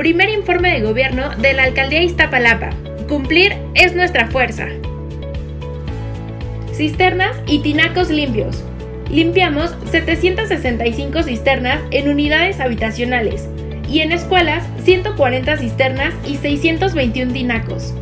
Primer informe de gobierno de la Alcaldía Iztapalapa. Cumplir es nuestra fuerza. Cisternas y tinacos limpios. Limpiamos 765 cisternas en unidades habitacionales y en escuelas 140 cisternas y 621 tinacos.